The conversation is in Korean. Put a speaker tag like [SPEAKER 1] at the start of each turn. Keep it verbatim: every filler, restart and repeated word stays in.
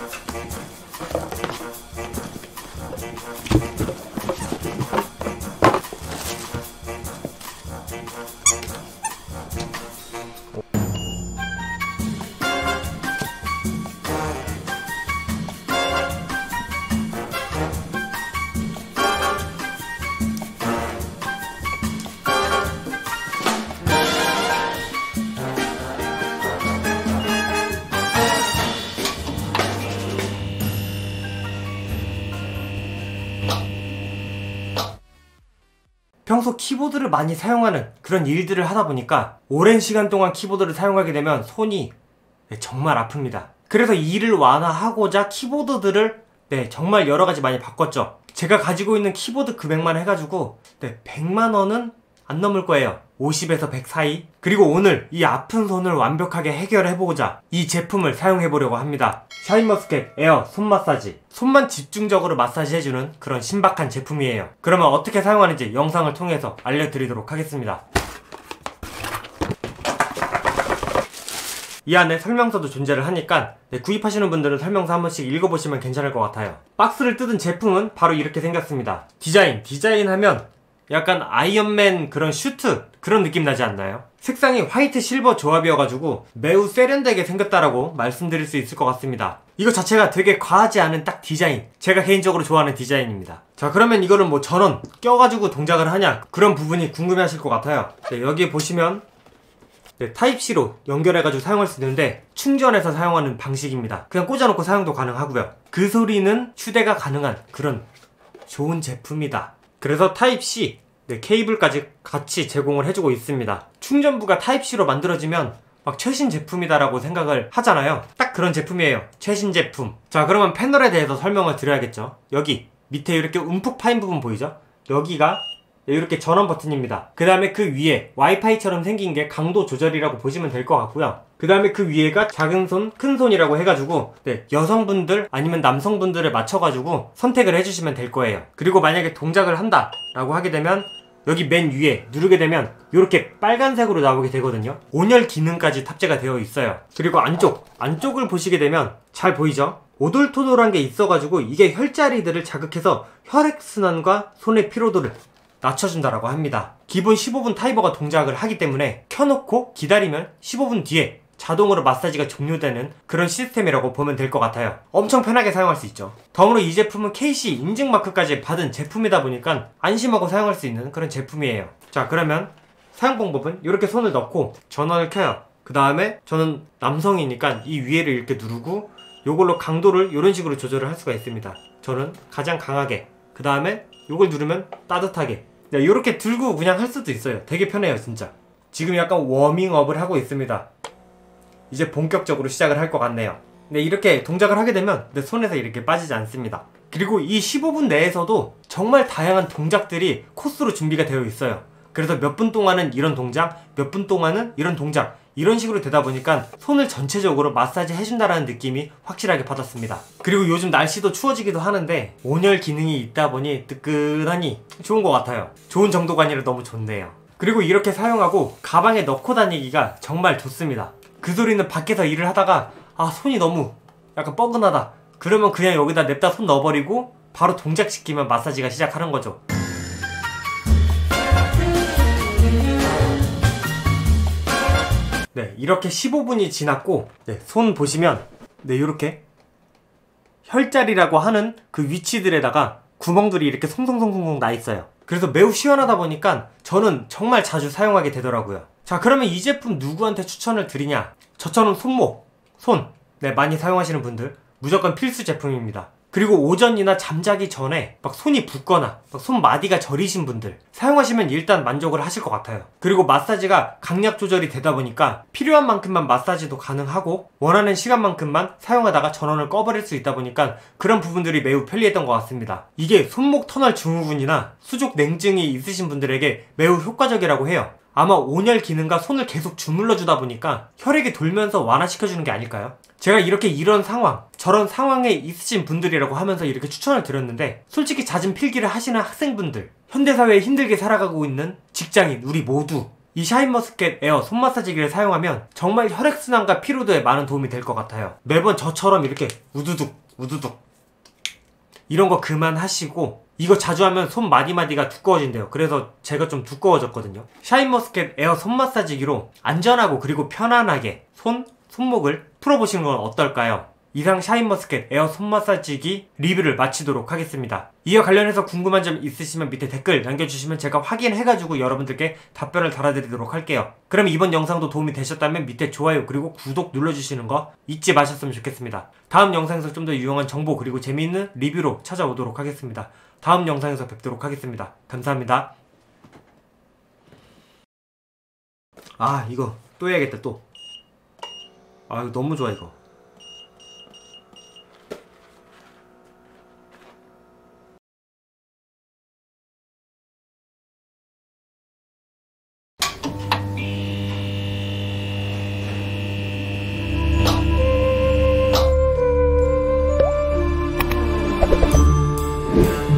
[SPEAKER 1] 평소 키보드를 많이 사용하는 그런 일들을 하다 보니까 오랜 시간 동안 키보드를 사용하게 되면 손이 네, 정말 아픕니다. 그래서 이 일을 완화하고자 키보드들을 네, 정말 여러가지 많이 바꿨죠. 제가 가지고 있는 키보드 금액만 해가지고 네, 백만 원은 안 넘을 거예요. 오십에서 백 사이. 그리고 오늘 이 아픈 손을 완벽하게 해결해보고자 이 제품을 사용해보려고 합니다. 샤인머스켓 에어 손 마사지. 손만 집중적으로 마사지 해주는 그런 신박한 제품이에요. 그러면 어떻게 사용하는지 영상을 통해서 알려드리도록 하겠습니다. 이 안에 설명서도 존재를 하니까 네, 구입하시는 분들은 설명서 한 번씩 읽어보시면 괜찮을 것 같아요. 박스를 뜯은 제품은 바로 이렇게 생겼습니다. 디자인, 디자인 하면 약간 아이언맨 그런 슈트 그런 느낌 나지 않나요? 색상이 화이트 실버 조합이어가지고 매우 세련되게 생겼다라고 말씀드릴 수 있을 것 같습니다. 이거 자체가 되게 과하지 않은 딱 디자인, 제가 개인적으로 좋아하는 디자인입니다. 자, 그러면 이거를 뭐 전원 껴가지고 동작을 하냐, 그런 부분이 궁금해 하실 것 같아요. 네, 여기에 보시면 네, 타입씨로 연결해가지고 사용할 수 있는데 충전해서 사용하는 방식입니다. 그냥 꽂아놓고 사용도 가능하고요. 그 소리는 휴대가 가능한 그런 좋은 제품이다. 그래서 타입C 네, 케이블까지 같이 제공을 해주고 있습니다. 충전부가 타입C로 만들어지면 막 최신 제품이다라고 생각을 하잖아요. 딱 그런 제품이에요. 최신 제품. 자, 그러면 패널에 대해서 설명을 드려야겠죠. 여기 밑에 이렇게 움푹 파인 부분 보이죠? 여기가 이렇게 전원 버튼입니다. 그 다음에 그 위에 와이파이처럼 생긴 게 강도 조절이라고 보시면 될 것 같고요. 그 다음에 그 위에가 작은 손, 큰 손이라고 해가지고 네, 여성분들 아니면 남성분들을 맞춰가지고 선택을 해주시면 될 거예요. 그리고 만약에 동작을 한다 라고 하게 되면 여기 맨 위에 누르게 되면 이렇게 빨간색으로 나오게 되거든요. 온열 기능까지 탑재가 되어 있어요. 그리고 안쪽, 안쪽을 보시게 되면 잘 보이죠? 오돌토돌한 게 있어가지고 이게 혈자리들을 자극해서 혈액순환과 손의 피로도를 낮춰준다라고 합니다. 기본 십오 분 타이머가 동작을 하기 때문에 켜놓고 기다리면 십오 분 뒤에 자동으로 마사지가 종료되는 그런 시스템이라고 보면 될 것 같아요. 엄청 편하게 사용할 수 있죠. 덤으로 이 제품은 케이씨 인증마크까지 받은 제품이다 보니까 안심하고 사용할 수 있는 그런 제품이에요. 자, 그러면 사용 방법은 이렇게 손을 넣고 전원을 켜요. 그 다음에 저는 남성이니까 이 위에를 이렇게 누르고 요걸로 강도를 이런 식으로 조절을 할 수가 있습니다. 저는 가장 강하게, 그 다음에 요걸 누르면 따뜻하게, 이렇게 들고 그냥 할 수도 있어요. 되게 편해요 진짜. 지금 약간 워밍업을 하고 있습니다. 이제 본격적으로 시작을 할 것 같네요. 네, 이렇게 동작을 하게 되면 내 손에서 이렇게 빠지지 않습니다. 그리고 이 십오 분 내에서도 정말 다양한 동작들이 코스로 준비가 되어 있어요. 그래서 몇 분 동안은 이런 동작, 몇 분 동안은 이런 동작, 이런 식으로 되다 보니까 손을 전체적으로 마사지 해준다라는 느낌이 확실하게 받았습니다. 그리고 요즘 날씨도 추워지기도 하는데 온열 기능이 있다 보니 뜨끈하니 좋은 것 같아요. 좋은 정도가 아니라 너무 좋네요. 그리고 이렇게 사용하고 가방에 넣고 다니기가 정말 좋습니다. 그 소리는 밖에서 일을 하다가 아 손이 너무 약간 뻐근하다 그러면 그냥 여기다 냅다 손 넣어버리고 바로 동작시키면 마사지가 시작하는 거죠. 네, 이렇게 십오 분이 지났고 네, 손 보시면 네, 이렇게 혈자리라고 하는 그 위치들에다가 구멍들이 이렇게 송송송송 나 있어요. 그래서 매우 시원하다 보니까 저는 정말 자주 사용하게 되더라고요. 자, 그러면 이 제품 누구한테 추천을 드리냐? 저처럼 손목, 손 네, 많이 사용하시는 분들 무조건 필수 제품입니다. 그리고 오전이나 잠자기 전에 막 손이 붓거나 막 손마디가 저리신 분들 사용하시면 일단 만족을 하실 것 같아요. 그리고 마사지가 강약 조절이 되다 보니까 필요한 만큼만 마사지도 가능하고 원하는 시간만큼만 사용하다가 전원을 꺼버릴 수 있다 보니까 그런 부분들이 매우 편리했던 것 같습니다. 이게 손목 터널 증후군이나 수족 냉증이 있으신 분들에게 매우 효과적이라고 해요. 아마 온열 기능과 손을 계속 주물러 주다 보니까 혈액이 돌면서 완화시켜주는 게 아닐까요? 제가 이렇게 이런 상황, 저런 상황에 있으신 분들이라고 하면서 이렇게 추천을 드렸는데 솔직히 잦은 필기를 하시는 학생분들, 현대사회에 힘들게 살아가고 있는 직장인 우리 모두 이 샤인머스켓 에어 손 마사지기를 사용하면 정말 혈액순환과 피로도에 많은 도움이 될 것 같아요. 매번 저처럼 이렇게 우두둑 우두둑 이런 거 그만하시고, 이거 자주 하면 손 마디마디가 두꺼워진대요. 그래서 제가 좀 두꺼워졌거든요. 샤인머스켓 에어 손 마사지기로 안전하고 그리고 편안하게 손, 손목을 풀어보시는 건 어떨까요? 이상 샤인머스켓 에어 손 마사지기 리뷰를 마치도록 하겠습니다. 이와 관련해서 궁금한 점 있으시면 밑에 댓글 남겨주시면 제가 확인해가지고 여러분들께 답변을 달아드리도록 할게요. 그럼 이번 영상도 도움이 되셨다면 밑에 좋아요 그리고 구독 눌러주시는 거 잊지 마셨으면 좋겠습니다. 다음 영상에서 좀 더 유용한 정보 그리고 재미있는 리뷰로 찾아오도록 하겠습니다. 다음 영상에서 뵙도록 하겠습니다. 감사합니다. 아 이거 또 해야겠다 또. 아 이거 너무 좋아 이거.
[SPEAKER 2] Yeah.